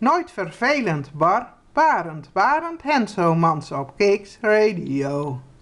Nooit vervelend, Bar. Barend, Henso Mans op Kiks Radio.